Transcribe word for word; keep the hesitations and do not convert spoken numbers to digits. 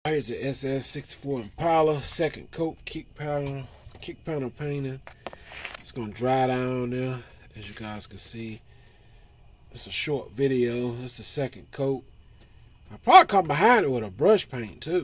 Here's the S S sixty-four Impala, second coat, kick panel, kick panel painting. It's gonna dry down there, as you guys can see. It's a short video. It's the second coat. I'll probably come behind it with a brush paint too.